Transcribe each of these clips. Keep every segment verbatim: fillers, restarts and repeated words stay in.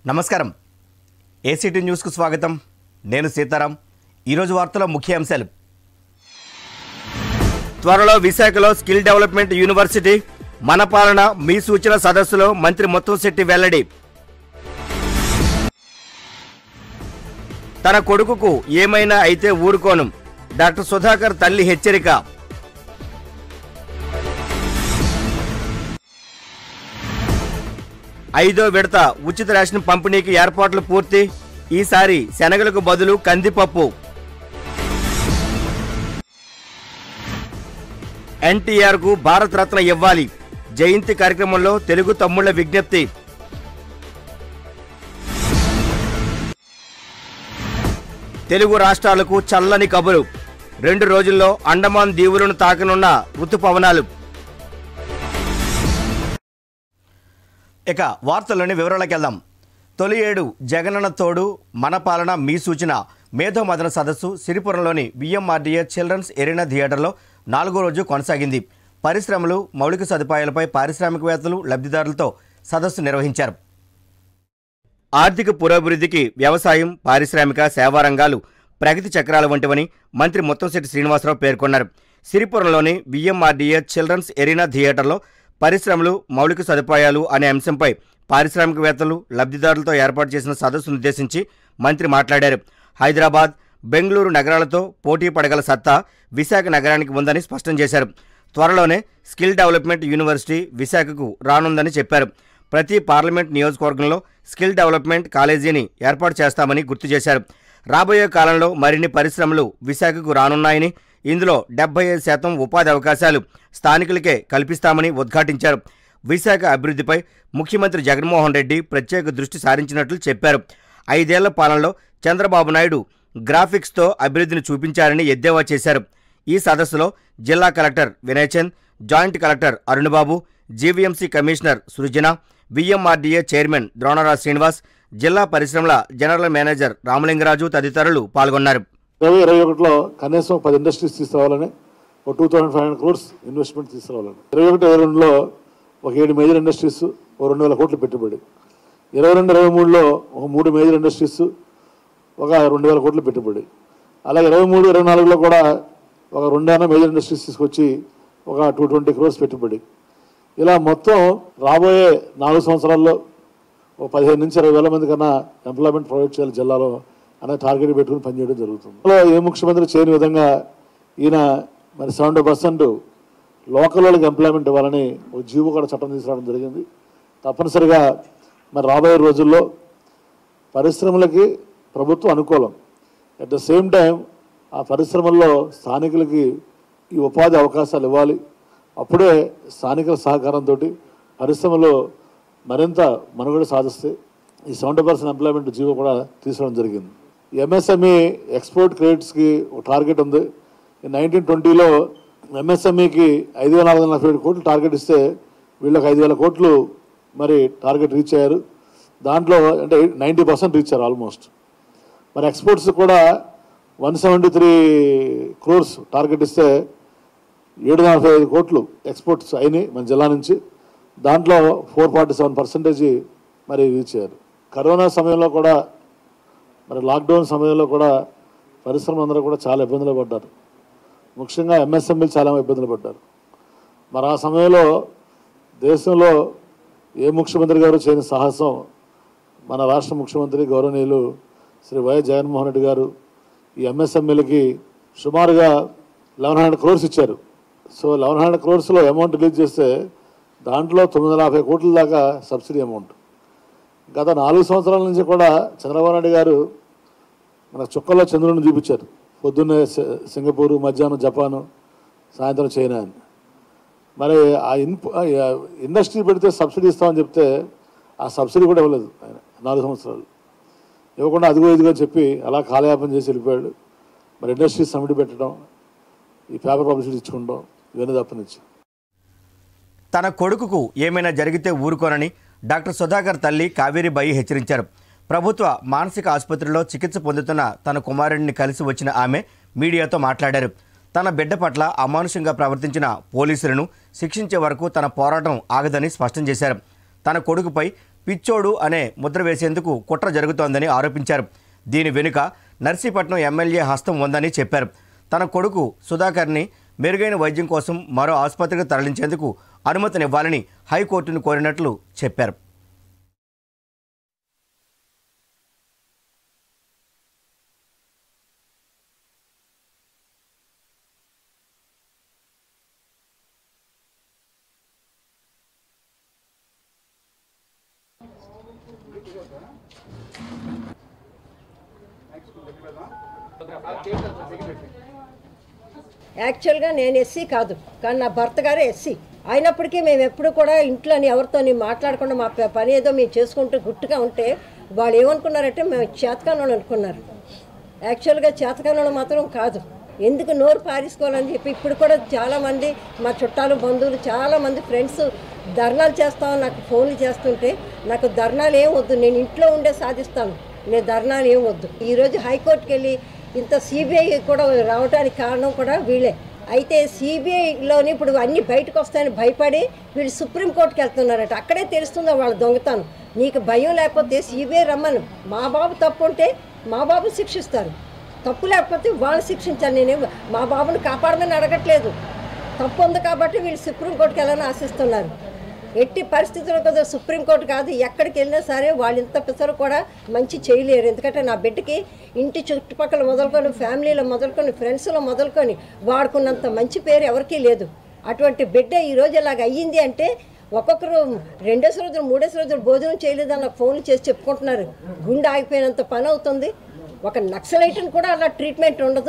నమస్కారం ACT news కు స్వాగతం నేను సీతారాం ఈ రోజు వార్తల ముఖ్య అంశాలు త్వరలో విశాఖలో స్కిల్ డెవలప్మెంట్ యూనివర్సిటీ మన పాలన మీ సూచన సదస్సులో మంత్రి ముత్తంశెట్టి వెల్లడి తన కొడుకుకు ఏమైనా అయితే ఊరుకోను డాక్టర్ సుధాకర్ తల్లి హెచ్చరిక ఐదో విడత ఉచిత రేషన్ పంపిణీకి ఏర్పాట్లు పూర్తి ఈసారి శనగలకు బదులు కందిపప్పు ఎన్టీఆర్ కు భారత రత్న ఇవ్వాలి జయంతి కార్యక్రమంలో తెలుగు తమ్ముళ్ల విజ్ఞప్తి తెలుగు రాష్ట్రాలకు చల్లని కబురు రెండు రోజుల్లో అండమాన్ దీవులను తాకనున్న ఋతుపవనాలు ఇక వార్తల్లోని వివరాలకు వెళ్దాం. తొలి ఏడు జగనన్న తోడు మన పాలన మీ సూచన మేధో మదన సదస్సు సిరిపురంలోని విఎంఆర్డీఏ చిల్డ్రన్స్ ఎరీనా థియేటర్లో నాలుగో రోజు కొనసాగింది. పరిశ్రమలు మౌలిక సదుపాయాలపై పారిశ్రామికవేత్తలు లబ్ధిదారులతో సదస్సు నిర్వహించారు. ఆర్థిక పురోభివృద్ధికి వ్యవసాయం పారిశ్రామిక సేవా రంగాలు ప్రగతి చక్రాలు వంటివని మంత్రి ముత్తంశెట్టి శ్రీనివాసరావు పేర్కొన్నారు. సిరిపురంలోని విఎంఆర్డీఏ చిల్డ్రన్స్ ఎరీనా థియేటర్లో పరిశ్రమలు మౌలిక సదుపాయాలు అనే అంశంపై పారిశ్రామికవేత్తలు లబ్ధిదారులతో ఏర్పాటు చేసిన సదస్సును ఉద్దేశించి మంత్రి మాట్లాడారు. హైదరాబాద్ బెంగళూరు నగరాలతో పోటీ పడగల సత్తా విశాఖ నగరానికి ఉందని స్పష్టం చేశారు. త్వరలోనే స్కిల్ డెవలప్మెంట్ యూనివర్సిటీ విశాఖకు రానుందని చెప్పారు. ప్రతి పార్లమెంట్ నియోజకవర్గంలో స్కిల్ డెవలప్మెంట్ కాలేజీని ఏర్పాటు చేస్తామని గుర్తు చేశారు. రాబోయే కాలంలో మరిన్ని పరిశ్రమలు విశాఖకు రానున్నాయని ఇందులో డెబ్బై ఐదు శాతం ఉపాధి అవకాశాలు స్థానికులకే కల్పిస్తామని ఉద్ఘాటించారు. విశాఖ అభివృద్ధిపై ముఖ్యమంత్రి జగన్మోహన్ రెడ్డి ప్రత్యేక దృష్టి సారించినట్లు చెప్పారు. ఐదేళ్ల పాలనలో చంద్రబాబు నాయుడు గ్రాఫిక్స్తో అభివృద్ధిని చూపించారని ఎద్దేవా చేశారు. ఈ సదస్సులో జిల్లా collector Vinayachand, joint collector Arunababu, GVMC commissioner Srujana, VMRDA chairman Dronaraj Srinivas, జిల్లా పరిశ్రమల జనరల్ మేనేజర్ రామలింగరాజు తదితరులు పాల్గొన్నారు. ఇరవై ఇరవై ఒకటిలో కనీసం పది ఇండస్ట్రీస్ తీసుకురావాలని ఒక two thousand five hundred crores investment తీసుకురావాలని ఇరవై ఒకటి ఇరవై రెండులో ఒక ఏడు మేజర్ ఇండస్ట్రీస్ ఒక రెండు వేల కోట్లు పెట్టుబడి, ఇరవై రెండు ఇరవై మూడులో ఒక మూడు మేజర్ ఇండస్ట్రీస్ ఒక రెండు వేల కోట్లు పెట్టుబడి, అలాగే ఇరవై మూడు ఇరవై నాలుగులో కూడా ఒక రెండైనా మేజర్ ఇండస్ట్రీస్ తీసుకొచ్చి ఒక టూ ట్వంటీ క్రోర్స్ పెట్టుబడి. ఇలా మొత్తం రాబోయే నాలుగు సంవత్సరాల్లో ఒక పదిహేను నుంచి ఇరవై వేల మంది కన్నా ఎంప్లాయ్మెంట్ ప్రొవైడ్ చేయాలి జిల్లాలో అనే టార్గెట్ పెట్టుకుని పనిచేయడం జరుగుతుంది. ఏ ముఖ్యమంత్రి చేయని విధంగా ఈయన మరి సెవెంటీ పర్సెంట్ లోకల్ వాళ్ళకి ఎంప్లాయ్మెంట్ ఇవ్వాలని ఒక జీవో కూడా చట్టం తీసుకురావడం జరిగింది. తప్పనిసరిగా మరి రాబోయే రోజుల్లో పరిశ్రమలకి ప్రభుత్వం అనుకూలం, అట్ ద సేమ్ టైం ఆ పరిశ్రమల్లో స్థానికులకి ఈ ఉపాధి అవకాశాలు ఇవ్వాలి. అప్పుడే స్థానికుల సహకారంతో పరిశ్రమలో మరింత మనుగడ సాధిస్తే ఈ సెవెంటీ పర్సెంట్ ఎంప్లాయ్మెంట్ జీవో కూడా తీసుకోవడం జరిగింది. ఎంఎస్ఎంఈ ఎక్స్పోర్ట్ క్రెడిట్స్కి ఒక టార్గెట్ ఉంది. నైన్టీన్ ట్వంటీలో ఎంఎస్ఎంఈకి ఐదు వేల నాలుగు వందల నలభై ఏడు కోట్లు టార్గెట్ ఇస్తే వీళ్ళకి ఐదు వేల కోట్లు మరి టార్గెట్ రీచ్ అయ్యారు. దాంట్లో అంటే నైంటీ పర్సెంట్ రీచ్ అయ్యారు ఆల్మోస్ట్. మరి ఎక్స్పోర్ట్స్ కూడా one seventy three crores target ఇస్తే ఏడు నలభై ఐదు కోట్లు ఎక్స్పోర్ట్స్ అయినాయి మన జిల్లా నుంచి. దాంట్లో ఫోర్ ఫార్టీ సెవెన్ పర్సెంటేజ్ మరి రీచ్ అయ్యారు. కరోనా సమయంలో కూడా మరి లాక్డౌన్ సమయంలో కూడా పరిశ్రమలందరూ కూడా చాలా ఇబ్బందులు పడ్డారు. ముఖ్యంగా ఎంఎస్ఎంఈలు చాలా ఇబ్బందులు పడ్డారు. మరి ఆ సమయంలో దేశంలో ఏ ముఖ్యమంత్రి గారు చేయని సాహసం మన రాష్ట్ర ముఖ్యమంత్రి గౌరవనీయులు శ్రీ వైఎస్ జగన్మోహన్ రెడ్డి గారు ఈ ఎంఎస్ఎంఈలకి సుమారుగా లెవెన్ హండ్రెడ్ క్రోర్స్ ఇచ్చారు. సో లెవెన్ హండ్రెడ్ క్రోర్స్లో అమౌంట్ రిలీజ్ చేస్తే దాంట్లో తొమ్మిది వందల యాభై కోట్ల దాకా సబ్సిడీ అమౌంట్. గత నాలుగు సంవత్సరాల నుంచి కూడా చంద్రబాబు నాయుడు గారు మన చుక్కల్లో చంద్రుడిని చూపించారు. పొద్దున్నే సింగపూరు, మధ్యాహ్నం జపాను, సాయంత్రం చైనా అని. మరి ఆ ఇన్పు ఇండస్ట్రీ పెడితే సబ్సిడీ ఇస్తామని చెప్తే ఆ సబ్సిడీ కూడా ఇవ్వలేదు ఆయన నాలుగు సంవత్సరాలు. ఇవ్వకుండా అదిగో ఇదిగో చెప్పి అలా కాలయాపన చేసి వెళ్ళిపోయాడు. మరి ఇండస్ట్రీ సమిటి పెట్టడం, ఈ పేపర్ పబ్లిసిటీ ఇచ్చుకుంటాం, ఇవన్నీ తప్పనిచ్చి తన కొడుకుకు ఏమైనా జరిగితే ఊరుకోనని డాక్టర్ సుధాకర్ తల్లి కావేరీబాయి హెచ్చరించారు. ప్రభుత్వ మానసిక ఆసుపత్రిలో చికిత్స పొందుతున్న తన కుమారుడిని కలిసి వచ్చిన ఆమె మీడియాతో మాట్లాడారు. తన బిడ్డ పట్ల అమానుషంగా ప్రవర్తించిన పోలీసులను శిక్షించే వరకు తన పోరాటం ఆగదని స్పష్టం చేశారు. తన కొడుకుపై పిచ్చోడు అనే ముద్ర వేసేందుకు కుట్ర జరుగుతోందని ఆరోపించారు. దీని వెనుక నర్సీపట్నం ఎమ్మెల్యే హస్తం ఉందని చెప్పారు. తన కొడుకు సుధాకర్ని మెరుగైన వైద్యం కోసం మరో ఆసుపత్రికి తరలించేందుకు అనుమతినివ్వాలని హైకోర్టును కోరినట్లు చెప్పారు. యాక్చువల్గా నేను ఎస్సీ కాదు, కానీ నా భర్త గారే ఎస్సీ అయినప్పటికీ మేము ఎప్పుడు కూడా ఇంట్లోని ఎవరితో మాట్లాడకుండా మా పని ఏదో మేము చేసుకుంటూ గుట్టుగా ఉంటే వాళ్ళు ఏమనుకున్నారంటే మేము చేతకాలను అనుకున్నారు. యాక్చువల్గా చేతకాలను మాత్రం కాదు. ఎందుకు నోరు పారేసుకోవాలని చెప్పి ఇప్పుడు కూడా చాలామంది మా చుట్టాలు బంధువులు చాలామంది ఫ్రెండ్స్ ధర్నాలు చేస్తామని నాకు ఫోన్లు చేస్తుంటే నాకు ధర్నాలు ఏం వద్దు, నేను ఇంట్లో ఉండే సాధిస్తాను, నేను ధర్నాలు ఏం వద్దు. ఈరోజు హైకోర్టుకి వెళ్ళి ఇంత సిబిఐ కూడా రావడానికి కారణం కూడా వీళ్ళే. అయితే సిబిఐలోని ఇప్పుడు అన్నీ బయటకు వస్తాయని భయపడి వీళ్ళు సుప్రీంకోర్టుకి వెళ్తున్నారట. అక్కడే తెలుస్తుందో వాళ్ళ దొంగతనం. నీకు భయం లేకపోతే సిబిఐ రమ్మను, మా బాబు తప్పు ఉంటే మా బాబు శిక్షిస్తారు, తప్పు లేకపోతే వాళ్ళు శిక్షించాలి. నేనే మా బాబుని కాపాడమని అడగట్లేదు, తప్పు ఉంది కాబట్టి వీళ్ళు సుప్రీంకోర్టుకి వెళ్ళాలని ఆశిస్తున్నారు. ఎట్టి పరిస్థితుల్లో కదా సుప్రీంకోర్టు కాదు, ఎక్కడికి వెళ్ళినా సరే వాళ్ళు ఇంత పిసరు కూడా మంచి చేయలేరు. ఎందుకంటే నా బిడ్డకి ఇంటి చుట్టుపక్కల మొదలుకొని ఫ్యామిలీలో మొదలుకొని ఫ్రెండ్స్లో మొదలుకొని వాడుకున్నంత మంచి పేరు ఎవరికీ లేదు. అటువంటి బిడ్డ ఈరోజు ఇలాగ అయ్యింది అంటే ఒక్కొక్కరు రెండేసి రోజులు మూడేసి రోజులు భోజనం చేయలేదని నాకు ఫోన్లు చేసి చెప్పుకుంటున్నారు. గుండె ఆగిపోయినంత పని అవుతుంది. ఒక నక్సలైట్ని కూడా అలా ట్రీట్మెంట్ ఉండదు.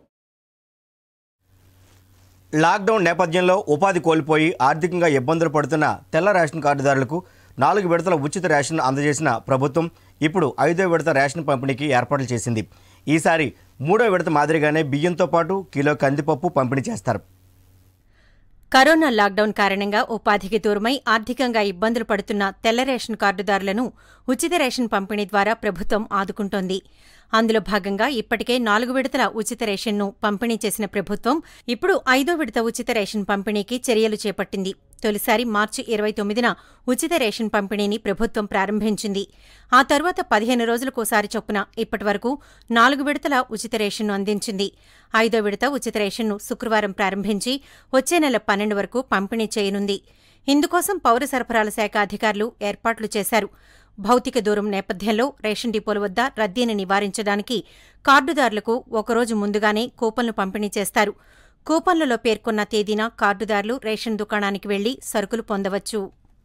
లాక్డౌన్ నేపథ్యంలో ఉపాధి కోల్పోయి ఆర్థికంగా ఇబ్బందులు పడుతున్న తెల్ల రేషన్ కార్డుదారులకు నాలుగు విడతల ఉచిత రేషన్ అందజేసిన ప్రభుత్వం ఇప్పుడు ఐదో విడత రేషన్ పంపిణీకి ఏర్పాట్లు చేసింది. ఈసారి మూడో విడత మాదిరిగానే బియ్యంతో పాటు కిలో కందిపప్పు పంపిణీ చేస్తారు. కరోనా లాక్డౌన్ కారణంగా ఉపాధికి దూరమై ఆర్థికంగా ఇబ్బందులు పడుతున్న తెల్ల రేషన్ కార్డుదారులను ఉచిత రేషన్ పంపిణీ ద్వారా ప్రభుత్వం ఆదుకుంటోంది. అందులో భాగంగా ఇప్పటికే నాలుగు విడతల ఉచిత రేషన్ను పంపిణీ చేసిన ప్రభుత్వం ఇప్పుడు ఐదో విడత ఉచిత రేషన్ పంపిణీకి చర్యలు చేపట్టింది. తొలిసారి మార్చి ఇరవై తొమ్మిదిన ఉచిత రేషన్ పంపిణీని ప్రభుత్వం ప్రారంభించింది. ఆ తర్వాత పదిహేను రోజులకోసారి చొప్పున ఇప్పటివరకు నాలుగు విడతల ఉచిత రేషన్ను అందించింది. ఐదో విడత ఉచిత రేషన్ను శుక్రవారం ప్రారంభించి వచ్చే నెల పన్నెండు వరకు పంపిణీ చేయనుంది. ఇందుకోసం పౌర సరఫరాల శాఖ అధికారులు ఏర్పాట్లు చేశారు. భౌతిక దూరం నేపథ్యంలో రేషన్ డిపోల వద్ద రద్దీని నివారించడానికి కార్డుదారులకు ఒకరోజు ముందుగానే కూపన్లు పంపిణీ చేస్తారు. కూపన్లలో పేర్కొన్న తేదీన కార్డుదారులు రేషన్ దుకాణానికి వెళ్లి సరుకులు పొందవచ్చు.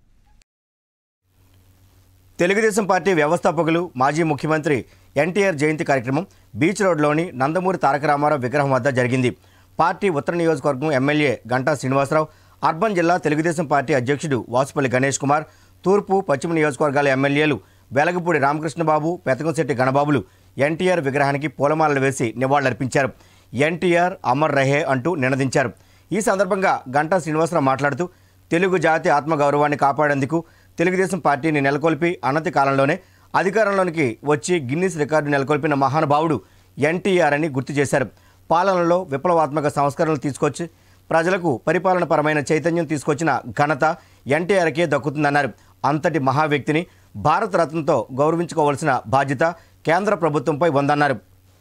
తెలుగుదేశం పార్టీ వ్యవస్థాపకులు మాజీ ముఖ్యమంత్రి ఎన్టీఆర్ జయంతి కార్యక్రమం బీచ్ రోడ్లోని నందమూరి తారక రామారావు విగ్రహం వద్ద జరిగింది. పార్టీ ఉత్తర నియోజకవర్గం ఎమ్మెల్యే గంటా శ్రీనివాసరావు, అర్బన్ జిల్లా తెలుగుదేశం పార్టీ అధ్యక్షుడు వాసుపల్లి గణేష్ కుమార్, తూర్పు పశ్చిమ నియోజకవర్గాల ఎమ్మెల్యేలు వెలగపూడి రామకృష్ణబాబు, పెతకంశెట్టి గణబాబులు ఎన్టీఆర్ విగ్రహానికి పూలమాలలు వేసి నివాళులర్పించారు. ఎన్టీఆర్ అమర్ రహే అంటూ నినదించారు. ఈ సందర్భంగా గంటా శ్రీనివాసరావు మాట్లాడుతూ తెలుగు జాతి ఆత్మగౌరవాన్ని కాపాడేందుకు తెలుగుదేశం పార్టీని నెలకొల్పి అనతి కాలంలోనే అధికారంలోనికి వచ్చి గిన్నిస్ రికార్డు నెలకొల్పిన మహానుభావుడు ఎన్టీఆర్ అని గుర్తు చేశారు. పాలనలో విప్లవాత్మక సంస్కరణలు తీసుకొచ్చి ప్రజలకు పరిపాలనపరమైన చైతన్యం తీసుకొచ్చిన ఘనత ఎన్టీఆర్కే దక్కుతుందన్నారు. అంతటి మహా వ్యక్తిని భారతరత్నతో గౌరవించుకోవాల్సిన బాధ్యత కేంద్ర ప్రభుత్వంపై ఉందన్నారు.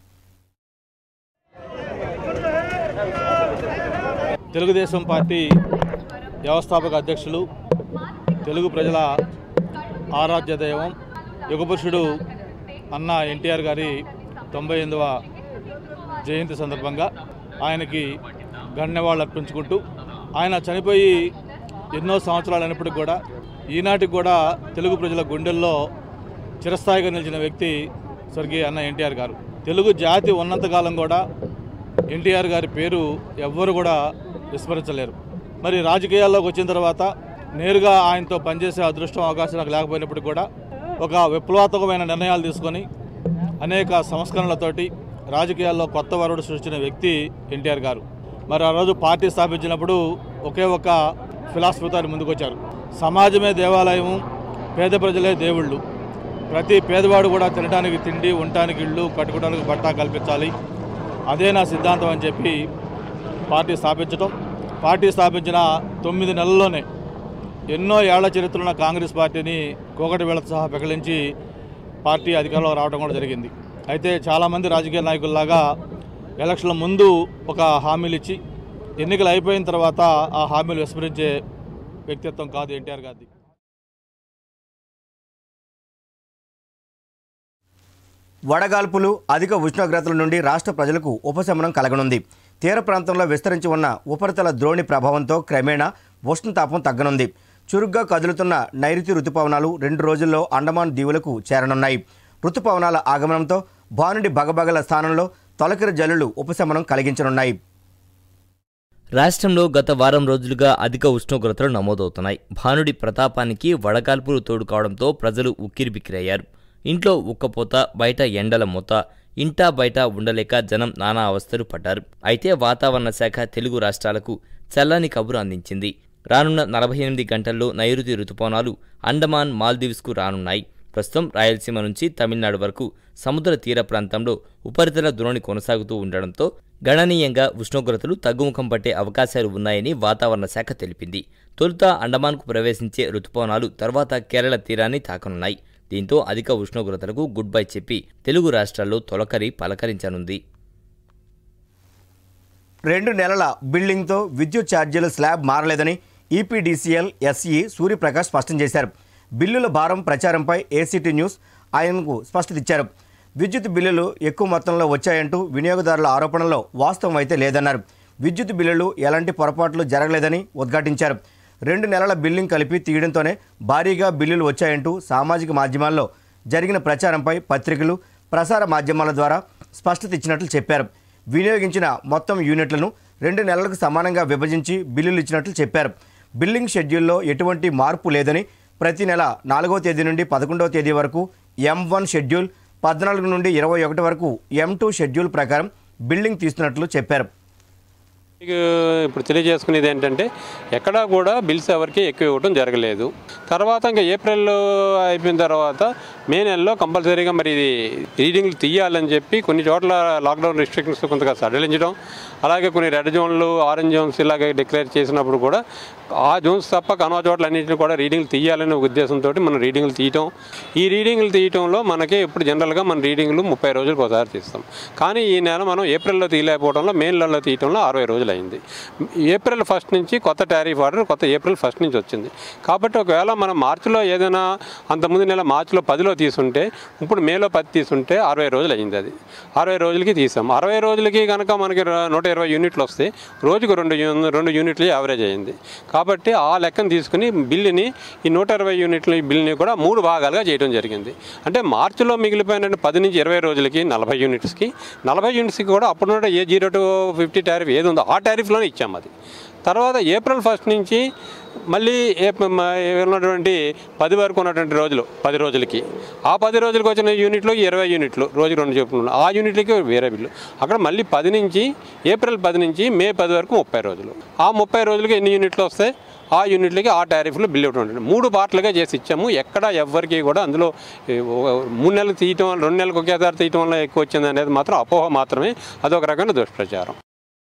తెలుగుదేశం పార్టీ వ్యవస్థాపక అధ్యక్షులు, తెలుగు ప్రజల ఆరాధ్య దైవం, యుగపురుషుడు అన్న ఎన్టీఆర్ గారి తొంభై ఎనిమిదవ జయంతి సందర్భంగా ఆయనకి ఘననివాళులు అర్పించుకుంటూ, ఆయన చనిపోయి ఎన్నో సంవత్సరాలు అయినప్పటికీ కూడా ఈనాటికి కూడా తెలుగు ప్రజల గుండెల్లో చిరస్థాయిగా నిలిచిన వ్యక్తి స్వర్గీయ అన్న ఎన్టీఆర్ గారు. తెలుగు జాతి ఉన్నంతకాలం కూడా ఎన్టీఆర్ గారి పేరు ఎవ్వరు కూడా విస్మరించలేరు. మరి రాజకీయాల్లోకి వచ్చిన తర్వాత నేరుగా ఆయనతో పనిచేసే అదృష్టం అవకాశం నాకు లేకపోయినప్పటికీ కూడా ఒక విప్లవాత్మకమైన నిర్ణయాలు తీసుకొని అనేక సంస్కరణలతోటి రాజకీయాల్లో కొత్త వరుడు సృష్టించిన వ్యక్తి ఎన్టీఆర్ గారు. మరి ఆ రోజు పార్టీ స్థాపించినప్పుడు ఒకే ఒక ఫిలాసఫీతో ఆయన ముందుకొచ్చారు. సమాజమే దేవాలయం, పేద ప్రజలే దేవుళ్ళు, ప్రతి పేదవాడు కూడా తినడానికి తిండి, ఉండటానికి ఇళ్ళు, కట్టుకోవడానికి బట్ట కల్పించాలి, అదే నా సిద్ధాంతం అని చెప్పి పార్టీ స్థాపించడం. పార్టీ స్థాపించిన తొమ్మిది నెలల్లోనే ఎన్నో ఏళ్ల చరిత్ర ఉన్న కాంగ్రెస్ పార్టీని కోకటి వేళతో సహా పెకలించి పార్టీ అధికారంలో రావడం కూడా జరిగింది. అయితే చాలామంది రాజకీయ నాయకుల్లాగా ఎలక్షన్ల ముందు ఒక హామీలు ఇచ్చి ఎన్నికలు అయిపోయిన తర్వాత ఆ హామీలు విస్మరించే వ్యక్తిత్వం కాదు ఎన్టీఆర్ గారిది. వడగాల్పులు, అధిక ఉష్ణోగ్రతల నుండి రాష్ట్ర ప్రజలకు ఉపశమనం కలగనుంది. తీర ప్రాంతంలో విస్తరించి ఉన్న ఉపరితల ద్రోణి ప్రభావంతో క్రమేణా ఉష్ణతాపం తగ్గనుంది. చురుగ్గా కదులుతున్న నైరుతి రుతుపవనాలు రెండు రోజుల్లో అండమాన్ దీవులకు చేరనున్నాయి. రుతుపవనాల ఆగమనంతో భానుడి బగబగల స్థానంలో తొలకరి జల్లులు ఉపశమనం కలిగించనున్నాయి. రాష్ట్రంలో గత వారం రోజులుగా అధిక ఉష్ణోగ్రతలు నమోదవుతున్నాయి. భానుడి ప్రతాపానికి వడగాల్పులు తోడు కావడంతో ప్రజలు ఉక్కిరిబిక్కిరయ్యారు. ఇంట్లో ఉక్కపోత, బయట ఎండల మూత, ఇంటా బయట ఉండలేక జనం నానా అవస్థలు పడ్డారు. అయితే వాతావరణ శాఖ తెలుగు రాష్ట్రాలకు చల్లని కబురు అందించింది. రానున్న నలభై ఎనిమిది గంటల్లో నైరుతి రుతుపవనాలు అండమాన్, మాల్దీవ్స్కు రానున్నాయి. ప్రస్తుతం రాయలసీమ నుంచి తమిళనాడు వరకు సముద్ర తీర ప్రాంతంలో ఉపరితల ద్రోణి కొనసాగుతూ ఉండడంతో గణనీయంగా ఉష్ణోగ్రతలు తగ్గుముఖం పట్టే అవకాశాలు ఉన్నాయని వాతావరణ శాఖ తెలిపింది. తొలుత అండమాన్కు ప్రవేశించే రుతుపవనాలు తర్వాత కేరళ తీరాన్ని తాకనున్నాయి. దీంతో అధిక ఉష్ణోగ్రతలకు గుడ్ బై చెప్పి తెలుగు రాష్ట్రాల్లో తొలకరి పలకరించనుంది. రెండు నెలల బిల్డింగ్తో విద్యుత్ ఛార్జీల స్లాబ్ మారలేదని ఈపీడీసీఎల్ ఎస్ఈ సూర్యప్రకాష్ స్పష్టం చేశారు. బిల్లుల భారం ప్రచారంపై ఏసీటీ న్యూస్ ఆయనకు స్పష్టత ఇచ్చారు. విద్యుత్ బిల్లులు ఎక్కువ మొత్తంలో వచ్చాయంటూ వినియోగదారుల ఆరోపణలో వాస్తవం అయితే లేదన్నారు. విద్యుత్ బిల్లులు ఎలాంటి పొరపాట్లు జరగలేదని ఉద్ఘాటించారు. రెండు నెలల బిల్లింగ్ కలిపి తీయడంతోనే భారీగా బిల్లులు వచ్చాయంటూ సామాజిక మాధ్యమాల్లో జరిగిన ప్రచారంపై పత్రికలు, ప్రసార మాధ్యమాల ద్వారా స్పష్టత ఇచ్చినట్లు చెప్పారు. వినియోగించిన మొత్తం యూనిట్లను రెండు నెలలకు సమానంగా విభజించి బిల్లులు ఇచ్చినట్లు చెప్పారు. బిల్లింగ్ షెడ్యూల్లో ఎటువంటి మార్పు లేదని, ప్రతి నెల నాలుగవ తేదీ నుండి పదకొండవ తేదీ వరకు ఎం వన్ షెడ్యూల్, పద్నాలుగు నుండి ఇరవై ఒకటి వరకు ఎం టూ షెడ్యూల్ ప్రకారం బిల్లింగ్ తీస్తున్నట్లు చెప్పారు. ఇప్పుడు తెలియజేసుకునేది ఏంటంటే ఎక్కడా కూడా బిల్స్ ఎవరికి ఎక్కువ ఇవ్వడం జరగలేదు. తర్వాత ఇంకా ఏప్రిల్లో అయిపోయిన తర్వాత మే నెలలో కంపల్సరీగా మరి ఇది రీడింగ్లు తీయాలని చెప్పి కొన్ని చోట్ల లాక్డౌన్ రిస్ట్రిక్షన్స్ కొంతగా సడలించడం, అలాగే కొన్ని రెడ్ జోన్లు, ఆరెంజ్ జోన్స్ ఇలాగే డిక్లేర్ చేసినప్పుడు కూడా ఆ జోన్స్ తప్ప కనవ చోట్ల అన్నింటినీ కూడా రీడింగ్లు తీయాలనే ఉద్దేశంతో మనం రీడింగ్లు తీయటం. ఈ రీడింగ్లు తీయటంలో మనకి ఇప్పుడు జనరల్గా మన రీడింగ్లు ముప్పై రోజులకు ఒకసారి తీస్తాం. కానీ ఈ నెల మనం ఏప్రిల్లో తీయలేకపోవడంలో మే నెలలో తీయటంలో అరవై రోజులు అయింది. ఏప్రిల్ ఫస్ట్ నుంచి కొత్త టారిఫ్ ఆర్డర్ కొత్త ఏప్రిల్ ఫస్ట్ నుంచి వచ్చింది. కాబట్టి ఒకవేళ మనం మార్చిలో ఏదైనా అంతకుముందు నెల మార్చిలో పదిలో తీసుంటే ఇప్పుడు మేలో పది తీసుంటే అరవై రోజులు అయింది. అది అరవై రోజులకి తీసాం. అరవై రోజులకి కనుక మనకి నూట ఇరవై యూనిట్లు వస్తే రోజుకు రెండు రెండు యూనిట్లు యావరేజ్ అయింది. కాబట్టి ఆ లెక్కను తీసుకుని బిల్లుని ఈ నూట ఇరవై యూనిట్ల బిల్లుని కూడా మూడు భాగాలుగా చేయడం జరిగింది. అంటే మార్చిలో మిగిలిపోయిన పది నుంచి ఇరవై రోజులకి నలభై యూనిట్స్కి నలభై యూనిట్స్కి కూడా అప్పుడు ఏ జీరో టు ఫిఫ్టీ టారిఫ్ ఏది ఉందో ఆ టారిఫ్లోనే ఇచ్చాము. అది తర్వాత ఏప్రిల్ ఫస్ట్ నుంచి మళ్ళీ ఉన్నటువంటి పది వరకు ఉన్నటువంటి రోజులు పది రోజులకి ఆ పది రోజులకి వచ్చిన యూనిట్లు ఇరవై యూనిట్లు రోజు రెండు చెప్పుకున్నాం. ఆ యూనిట్లకి వేరే బిల్లు. అక్కడ మళ్ళీ పది నుంచి ఏప్రిల్ పది నుంచి మే పది వరకు ముప్పై రోజులు. ఆ ముప్పై రోజులకి ఎన్ని యూనిట్లు వస్తాయి ఆ యూనిట్లకి ఆ టారిఫ్లో బిల్లు ఇవ్వడం ఉంటుంది. మూడు పార్ట్లుగా చేసి ఇచ్చాము. ఎక్కడ ఎవరికి కూడా అందులో మూడు నెలలు తీయటం వల్ల రెండు నెలలకు ఒకేసారి తీయటం వల్ల ఎక్కువ వచ్చింది అనేది మాత్రం అపోహ మాత్రమే. అదొక రకమైన దుష్ప్రచారం.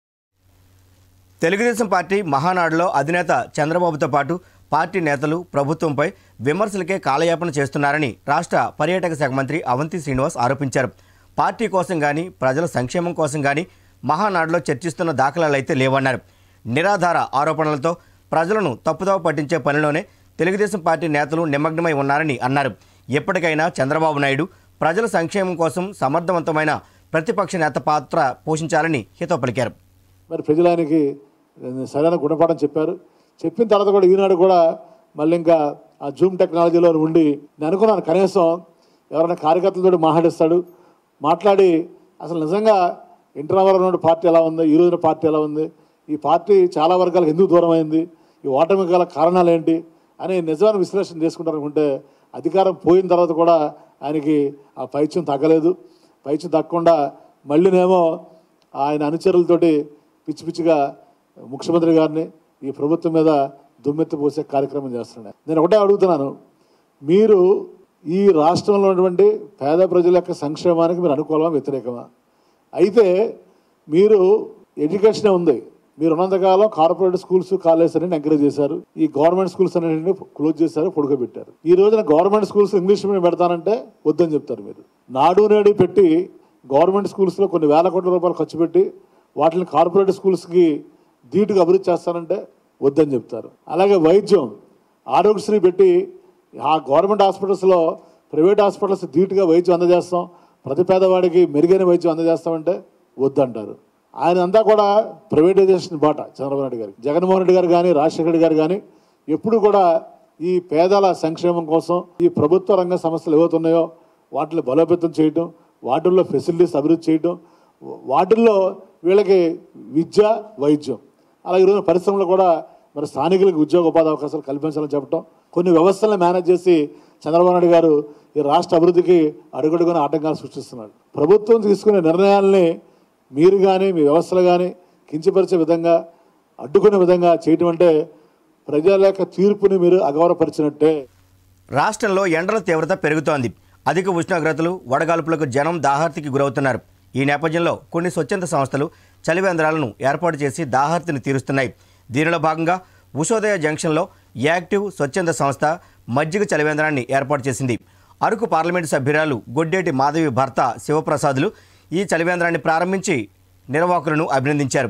తెలుగుదేశం పార్టీ మహానాడులో అధినేత చంద్రబాబుతో పాటు పార్టీ నేతలు ప్రభుత్వంపై విమర్శలకే కాలయాపన చేస్తున్నారని రాష్ట్ర పర్యాటక శాఖ మంత్రి అవంతి శ్రీనివాస్ ఆరోపించారు. పార్టీ కోసం కానీ ప్రజల సంక్షేమం కోసం కానీ మహానాడులో చర్చిస్తున్న దాఖలాలైతే లేవన్నారు. నిరాధార ఆరోపణలతో ప్రజలను తప్పుదోవ పట్టించే పనిలోనే తెలుగుదేశం పార్టీ నేతలు నిమగ్నమై ఉన్నారని అన్నారు. ఎప్పటికైనా చంద్రబాబు నాయుడు ప్రజల సంక్షేమం కోసం సమర్థవంతమైన ప్రతిపక్ష నేత పాత్ర పోషించాలని హితవు పలికారు. మరి ప్రజలానికి సరైన గుణపాఠం చెప్పారు. చెప్పిన తర్వాత కూడా ఈనాడు కూడా మళ్ళీ ఇంకా ఆ జూమ్ టెక్నాలజీలో ఉండి నేను అనుకున్నాను కనీసం ఎవరైనా కార్యకర్తలతో మాట్లాడిస్తాడు, మాట్లాడి అసలు నిజంగా ఎన్టీ రామారావు పార్టీ ఎలా ఉంది, ఈ రోజున పార్టీ ఎలా ఉంది, ఈ పార్టీ చాలా వర్గాలకు ఎందుకు దూరం అయింది, ఈ ఓటమి గల కారణాలు ఏంటి అని నిజమైన విశ్లేషణ చేసుకుంటారు అనుకుంటే అధికారం పోయిన తర్వాత కూడా ఆయనకి ఆ పైత్యం తగ్గలేదు. పైత్యం తగ్గకుండా మళ్ళీనేమో ఆయన అనుచరులతోటి పిచ్చి పిచ్చిగా ముఖ్యమంత్రి గారిని ఈ ప్రభుత్వం మీద దుమ్మెత్తి పోసే కార్యక్రమం చేస్తున్నాడు. నేను ఒకటే అడుగుతున్నాను, మీరు ఈ రాష్ట్రంలో ఉన్నటువంటి పేద ప్రజల యొక్క సంక్షేమానికి మీరు అనుకూలమా వ్యతిరేకమా? అయితే మీరు ఎడ్యుకేషనే ఉంది, మీరు ఉన్నంతకాలం కార్పొరేట్ స్కూల్స్ కాలేజెస్ అని ఎంకరేజ్ చేశారు. ఈ గవర్నమెంట్ స్కూల్స్ అన్నింటినీ క్లోజ్ చేశారు, పొడుకోబెట్టారు. ఈ రోజున గవర్నమెంట్ స్కూల్స్ ఇంగ్లీష్ మీడియం పెడతానంటే వద్దని చెప్తారు. మీరు నాడు నేడు పెట్టి గవర్నమెంట్ స్కూల్స్లో కొన్ని వేల కోట్ల రూపాయలు ఖర్చు పెట్టి వాటిని కార్పొరేట్ స్కూల్స్కి ధీటుగా అభివృద్ధి చేస్తానంటే వద్దని చెప్తారు. అలాగే వైద్యం ఆరోగ్యశ్రీ పెట్టి ఆ గవర్నమెంట్ హాస్పిటల్స్లో ప్రైవేట్ హాస్పిటల్స్ ధీటుగా వైద్యం అందజేస్తాం, ప్రతి పేదవాడికి మెరుగైన వైద్యం అందజేస్తామంటే వద్దంటారు. ఆయన అంతా కూడా ప్రైవేటైజేషన్ బాట చంద్రబాబు నాయుడు గారికి. జగన్మోహన్ రెడ్డి గారు కానీ రాజశేఖర రెడ్డి గారు కానీ ఎప్పుడు కూడా ఈ పేదల సంక్షేమం కోసం ఈ ప్రభుత్వ రంగ సంస్థలు ఏవైతున్నాయో వాటిని బలోపేతం చేయడం, వాటిల్లో ఫెసిలిటీస్ అభివృద్ధి చేయడం, వాటిల్లో వీళ్ళకి విద్య వైద్యం అలాగే ఈరోజు పరిశ్రమలు కూడా మరి స్థానికులకు ఉద్యోగ ఉపాధి అవకాశాలు కల్పించాలని చెప్పడం, కొన్ని వ్యవస్థలను మేనేజ్ చేసి చంద్రబాబు నాయుడు గారు ఈ రాష్ట్ర అభివృద్ధికి అడుగడుగున ఆటంకాలు సృష్టిస్తున్నాడు. ప్రభుత్వం తీసుకునే నిర్ణయాల్ని మీరు కానీ మీ వ్యవస్థలు కానీ కించపరిచే విధంగా అడ్డుకునే విధంగా చేయటం అంటే ప్రజల యొక్క తీర్పుని మీరు అగౌరవపరిచినట్టే. రాష్ట్రంలో ఎండల తీవ్రత పెరుగుతోంది. అధిక ఉష్ణోగ్రతలు, వడగాల్పులకు జనం దాహార్తికి గురవుతున్నారు. ఈ నేపథ్యంలో కొన్ని స్వచ్ఛంద సంస్థలు చలివేంద్రాలను ఏర్పాటు చేసి దాహార్తిని తీరుస్తున్నాయి. దీనిలో భాగంగా ఉషోదయ జంక్షన్లో యాక్టివ్ స్వచ్ఛంద సంస్థ మజ్జిగ చలివేంద్రాన్ని ఏర్పాటు చేసింది. అరకు పార్లమెంటు సభ్యురాలు గొడ్డేటి మాధవి భర్త శివప్రసాదులు ఈ చలివేంద్రాన్ని ప్రారంభించి నిర్వాహకులను అభినందించారు.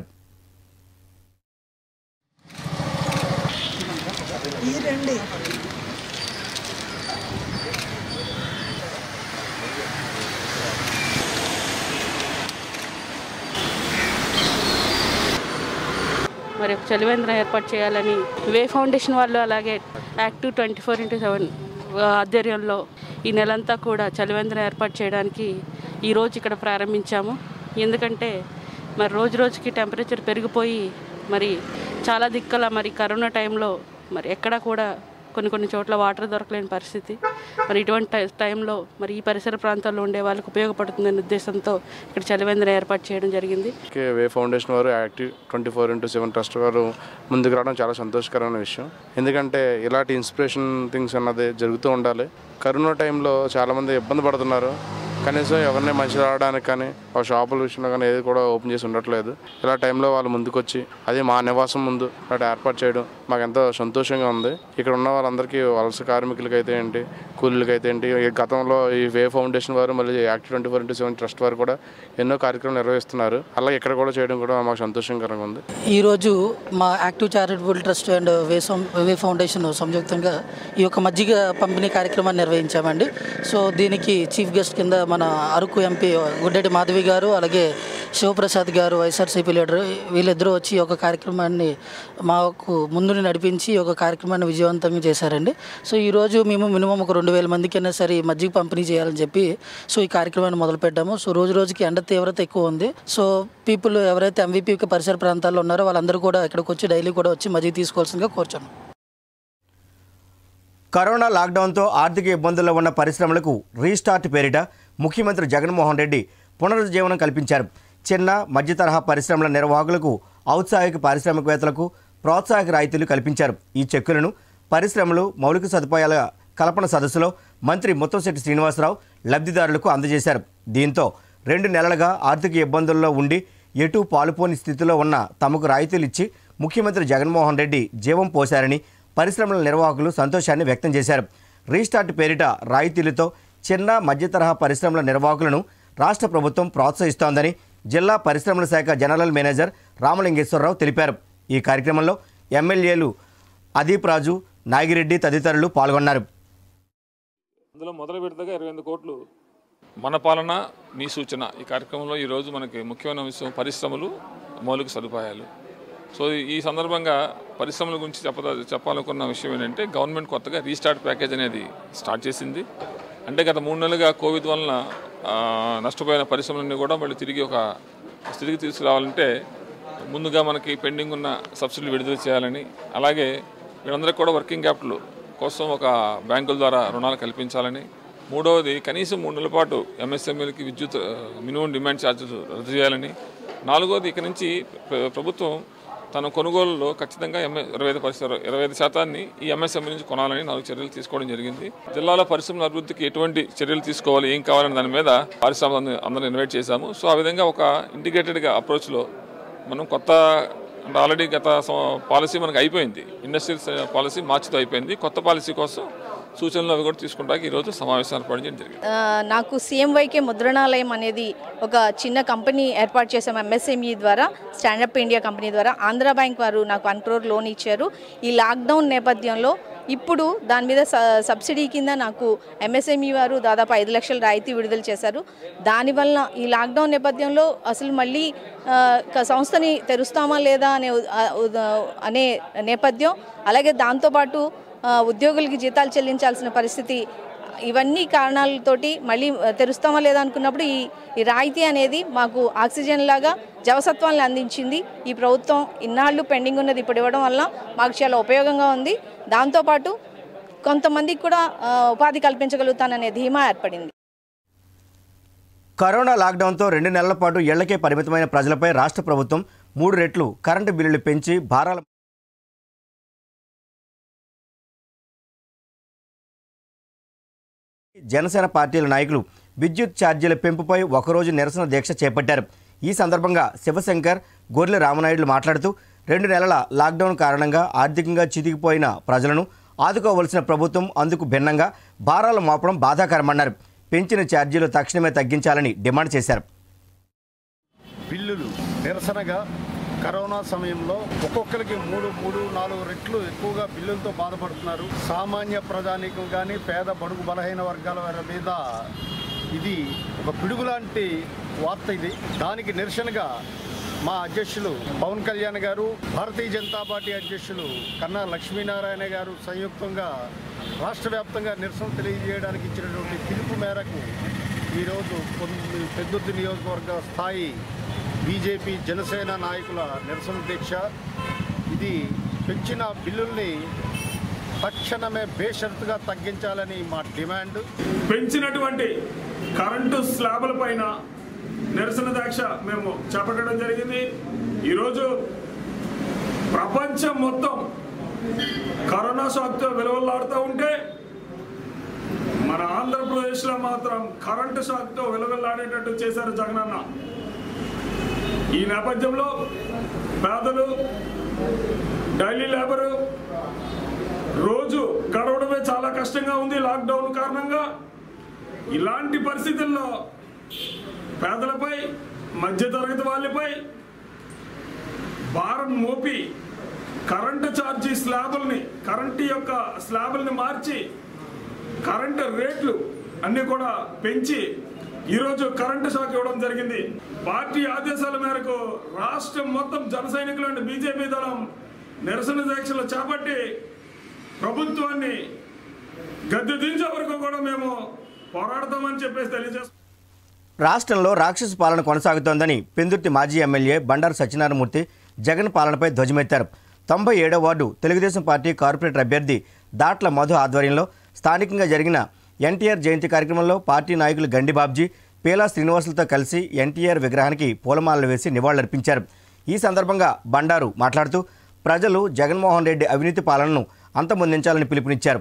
మరి చలివేంద్రం ఏర్పాటు చేయాలని వే ఫౌండేషన్ వాళ్ళు అలాగే active twenty four into seven ఆధ్వర్యంలో ఈ నెలంతా కూడా చలివేంద్రం ఏర్పాటు చేయడానికి ఈరోజు ఇక్కడ ప్రారంభించాము. ఎందుకంటే మరి రోజు రోజుకి టెంపరేచర్ పెరిగిపోయి మరి చాలా దిక్కల మరి కరోనా టైంలో మరి ఎక్కడా కూడా కొన్ని కొన్ని చోట్ల వాటర్ దొరకలేని పరిస్థితి. మరి ఇటువంటి టైంలో మరి ఈ పరిసర ప్రాంతాల్లో ఉండే వాళ్ళకి ఉపయోగపడుతుందనే ఉద్దేశంతో ఇక్కడ చలివేంద్రం ఏర్పాటు చేయడం జరిగింది. వే ఫౌండేషన్ వారు active twenty four into seven trust వారు ముందుకు రావడం చాలా సంతోషకరమైన విషయం. ఎందుకంటే ఇలాంటి ఇన్స్పిరేషన్ థింగ్స్ అన్నది జరుగుతూ ఉండాలి. కరోనా టైంలో చాలామంది ఇబ్బంది పడుతున్నారు. కనీసం ఎవరిని మంచి రావడానికి కానీ ఆ షాపుల విషయంలో కానీ ఏది కూడా ఓపెన్ చేసి ఉండట్లేదు. ఇలా టైంలో వాళ్ళు ముందుకొచ్చి అది మా నివాసం ముందు అటు ఏర్పాటు చేయడం మాకు ఎంతో సంతోషంగా ఉంది. ఇక్కడ ఉన్న వాళ్ళందరికీ వలస కార్మికులకి అయితే ఏంటి, కూలీలకి అయితే ఏంటి, గతంలో ఈ వే ఫౌండేషన్ వారు మళ్ళీ active twenty four into seven trust వారు కూడా ఎన్నో కార్యక్రమాలు నిర్వహిస్తున్నారు. అలాగే ఇక్కడ కూడా చేయడం కూడా మాకు సంతోషకరంగా ఉంది. ఈరోజు మా active charitable trust and way way foundation సంయుక్తంగా ఈ యొక్క మజ్జిగ పంపిణీ కార్యక్రమాన్ని నిర్వహించామండి. సో దీనికి చీఫ్ గెస్ట్ కింద మన అరకు ఎంపీ గుడ్డేటి మాధవి గారు అలాగే శివప్రసాద్ గారు వైఎస్ఆర్సీపీ లీడర్ వీళ్ళిద్దరూ వచ్చి ఈ యొక్క కార్యక్రమాన్ని మాకు ముందు నడిపించి ఈ యొక్క కార్యక్రమాన్ని విజయవంతంగా చేశారండి. సో ఈరోజు మేము మినిమం ఒక రెండు వేల మందికైనా సరే మజ్జిగ పంపిణీ చేయాలని చెప్పి సో ఈ కార్యక్రమాన్ని మొదలుపెట్టాము. సో రోజు రోజుకి ఎండ తీవ్రత ఎక్కువ ఉంది. సో పీపుల్ ఎవరైతే ఎంవీపీ పరిసర ప్రాంతాల్లో ఉన్నారో వాళ్ళందరూ కూడా ఇక్కడికి వచ్చి డైలీ కూడా వచ్చి మజ్జిగ తీసుకోవాల్సిందిగా కోరుచున్నాం. కరోనా లాక్డౌన్తో ఆర్థిక ఇబ్బందుల్లో ఉన్న పరిశ్రమలకు రీస్టార్ట్ పేరిట ముఖ్యమంత్రి జగన్మోహన్ రెడ్డి పునరుజ్జీవనం కల్పించారు. చిన్న మధ్య తరహా పరిశ్రమల నిర్వాహకులకు, ఔత్సాహిక పారిశ్రామికవేత్తలకు ప్రోత్సాహక రాయితీలు కల్పించారు. ఈ చెక్కులను పరిశ్రమలు మౌలిక సదుపాయాల కల్పన సదస్సులో మంత్రి ముత్తంశెట్టి శ్రీనివాసరావు లబ్ధిదారులకు అందజేశారు. దీంతో రెండు నెలలుగా ఆర్థిక ఇబ్బందుల్లో ఉండి ఎటూ పాలుపోని స్థితిలో ఉన్న తమకు రాయితీలు ఇచ్చి ముఖ్యమంత్రి జగన్మోహన్ రెడ్డి జీవం పోశారని పరిశ్రమల నిర్వాహకులు సంతోషాన్ని వ్యక్తం చేశారు. రీస్టార్ట్ పేరిట రాయితీలతో చిన్న మధ్య తరహా పరిశ్రమల నిర్వాహకులను రాష్ట్ర ప్రభుత్వం ప్రోత్సహిస్తోందని జిల్లా పరిశ్రమల శాఖ జనరల్ మేనేజర్ రామలింగేశ్వరరావు తెలిపారు. ఈ కార్యక్రమంలో ఎమ్మెల్యేలు అదీప్ రాజు, నాగిరెడ్డి తదితరులు పాల్గొన్నారు. అందులో మొదలు పెడతాగా ఇరవై ఎనిమిది కోట్లు మన పాలన మీ సూచన ఈ కార్యక్రమంలో ఈరోజు మనకి ముఖ్యమైన విషయం పరిశ్రమలు, మౌలిక సదుపాయాలు. సో ఈ సందర్భంగా పరిశ్రమల గురించి చెప్ప చెప్పాలనుకున్న విషయం ఏంటంటే గవర్నమెంట్ కొత్తగా రీస్టార్ట్ ప్యాకేజ్ అనేది స్టార్ట్ చేసింది. అంటే గత మూడు నెలలుగా కోవిడ్ వలన నష్టపోయిన పరిశ్రమలన్నీ కూడా మళ్ళీ తిరిగి ఒక స్థితికి తీసుకురావాలంటే ముందుగా మనకి పెండింగ్ ఉన్న సబ్సిడీలు విడుదల చేయాలని, అలాగే వీళ్ళందరికీ కూడా వర్కింగ్ క్యాపిటల్ కోసం ఒక బ్యాంకుల ద్వారా రుణాలు కల్పించాలని, మూడవది కనీసం మూడు నెలల పాటు ఎంఎస్ఎంఈలకి విద్యుత్ మినిమం డిమాండ్ ఛార్జెస్ రద్దు చేయాలని, నాలుగోది ఇక నుంచి ప్రభుత్వం తన కొనుగోలులో ఖచ్చితంగా ఎంఏ ఇరవై ఐదు పరిశ్రమ ఇరవై ఐదు శాతాన్ని ఈ ఎంఎస్ఎంఈ నుంచి కొనాలని నాలుగు చర్యలు తీసుకోవడం జరిగింది. జిల్లాలో పరిశ్రమల అభివృద్ధికి ఎటువంటి చర్యలు తీసుకోవాలి, ఏం కావాలని దాని మీద పారిశ్రామిక అందరిని ఇన్వైట్ చేశాము. సో ఆ విధంగా ఒక ఇంటిగ్రేటెడ్గా అప్రోచ్లో మనం కొత్త అంటే ఆల్రెడీ గత పాలసీ మనకు అయిపోయింది, ఇండస్ట్రియల్స్ పాలసీ మార్చితో అయిపోయింది. కొత్త పాలసీ కోసం సూచనలు అవి కూడా తీసుకుంటానికి ఈరోజు సమావేశం ఏర్పాటు చేయడం జరిగింది. నాకు సీఎంవైకే ముద్రణాలయం అనేది ఒక చిన్న కంపెనీ ఏర్పాటు చేసాం ఎంఎస్ఎంఈ ద్వారా, స్టాండప్ ఇండియా కంపెనీ ద్వారా. ఆంధ్ర బ్యాంక్ వారు నాకు వన్ క్రోర్ లోన్ ఇచ్చారు. ఈ లాక్డౌన్ నేపథ్యంలో ఇప్పుడు దాని మీద సబ్సిడీ కింద నాకు ఎంఎస్ఎంఈ వారు దాదాపు ఐదు లక్షల రాయితీ విడుదల చేశారు. దానివల్ల ఈ లాక్డౌన్ నేపథ్యంలో అసలు మళ్ళీ సంస్థని తెరుస్తామా లేదా అనే అనే నేపథ్యం, అలాగే దాంతోపాటు ఉద్యోగులకి జీతాలు చెల్లించాల్సిన పరిస్థితి, ఇవన్నీ కారణాలతోటి మళ్ళీ తెరుస్తామా లేదా అనుకున్నప్పుడు ఈ ఈ రాయితీ అనేది మాకు ఆక్సిజన్ లాగా జవసత్వాన్ని అందించింది. ఈ ప్రభుత్వం ఇన్నాళ్ళు పెండింగ్ ఉన్నది ఇప్పుడు ఇవ్వడం వల్ల మాకు చాలా ఉపయోగంగా ఉంది. దాంతోపాటు కొంతమందికి కూడా ఉపాధి కల్పించగలుగుతాననే ధీమా ఏర్పడింది. కరోనా లాక్డౌన్తో రెండు నెలల పాటు ఇళ్లకే పరిమితమైన ప్రజలపై రాష్ట్ర ప్రభుత్వం మూడు రెట్లు కరెంటు బిల్లులు పెంచి భారాల జనసేన పార్టీల నాయకులు విద్యుత్ ఛార్జీల పెంపుపై ఒకరోజు నిరసన దీక్ష చేపట్టారు. ఈ సందర్భంగా శివశంకర్, గొర్రెల రామనాయుడులు మాట్లాడుతూ రెండు నెలల లాక్డౌన్ కారణంగా ఆర్థికంగా చితికిపోయిన ప్రజలను ఆదుకోవలసిన ప్రభుత్వం అందుకు భిన్నంగా భారాలు మోపడం బాధాకరమన్నారు. పెంచిన ఛార్జీలు తక్షణమే తగ్గించాలని డిమాండ్ చేశారు. బిల్లులు నిరసనగా కరోనా సమయంలో ఒక్కొక్కరికి మూడు మూడు నాలుగు రెట్లు ఎక్కువగా బిల్లులతో బాధపడుతున్నారు. సామాన్య ప్రజానీకం కానీ పేద బడుగు బలహీన వర్గాల వారి మీద ఇది ఒక పిడుగులాంటి వార్త. ఇది దానికి నిరసనగా మా అధ్యక్షులు పవన్ కళ్యాణ్ గారు, భారతీయ జనతా పార్టీ అధ్యక్షులు కన్నా లక్ష్మీనారాయణ గారు సంయుక్తంగా రాష్ట్ర వ్యాప్తంగా నిరసన తెలియజేయడానికి ఇచ్చినటువంటి పిలుపు మేరకు ఈరోజు పెద్దుర్తి నియోజకవర్గ స్థాయి బీజేపీ జనసేన నాయకుల నిరసన దీక్ష. ఇది పెంచిన బిల్లుల్ని తక్షణమే బేషరతుగా తగ్గించాలని మా డిమాండ్. పెంచినటువంటి కరెంటు స్లాబుల పైన నిరసన దీక్ష మేము చేపట్టడం జరిగింది. ఈరోజు ప్రపంచం మొత్తం కరోనా షాక్తో విలువలాడుతూ ఉంటే మన ఆంధ్రప్రదేశ్లో మాత్రం కరెంటు షాక్తో విలువలాడేటట్టు చేశారు జగనన్న. ఈ నేపథ్యంలో పేదలు, డైలీ లేబరు రోజు గడవడమే చాలా కష్టంగా ఉంది లాక్డౌన్ కారణంగా. ఇలాంటి పరిస్థితుల్లో పేదలపై, మధ్యతరగతి వాళ్ళపై భారం మోపి కరెంటు ఛార్జీ స్లాబుల్ని, కరెంటు యొక్క స్లాబుల్ని మార్చి కరెంటు రేట్లు అన్నీ కూడా పెంచి ఈరోజు కరెంటు షాక్ ఇవ్వడం జరిగింది. పార్టీ ఆదేశాల మేరకు రాష్ట్రం మొత్తం జన సైనికులు బీజేపీ దళం నిరసన దీక్షలు చేపట్టి ప్రభుత్వాన్ని గద్దె దించే వరకు కూడా మేము పోరాడతామని చెప్పేసి తెలియజేస్తాం. రాష్ట్రంలో రాక్షస పాలన కొనసాగుతోందని పెందుర్తి మాజీ ఎమ్మెల్యే బండారు సత్యనారాయణమూర్తి జగన్ పాలనపై ధ్వజమెత్తారు. తొంభై ఏడవ వార్డు తెలుగుదేశం పార్టీ కార్పొరేటర్ అభ్యర్థి దాట్ల మధు ఆధ్వర్యంలో స్థానికంగా జరిగిన ఎన్టీఆర్ జయంతి కార్యక్రమంలో పార్టీ నాయకులు గండి బాబ్జీ, పేలా శ్రీనివాసులతో కలిసి ఎన్టీఆర్ విగ్రహానికి పూలమాలలు వేసి నివాళులర్పించారు. ఈ సందర్భంగా బండారు మాట్లాడుతూ ప్రజలు జగన్మోహన్ రెడ్డి అవినీతి పాలనను అంతమొందించాలని పిలుపునిచ్చారు.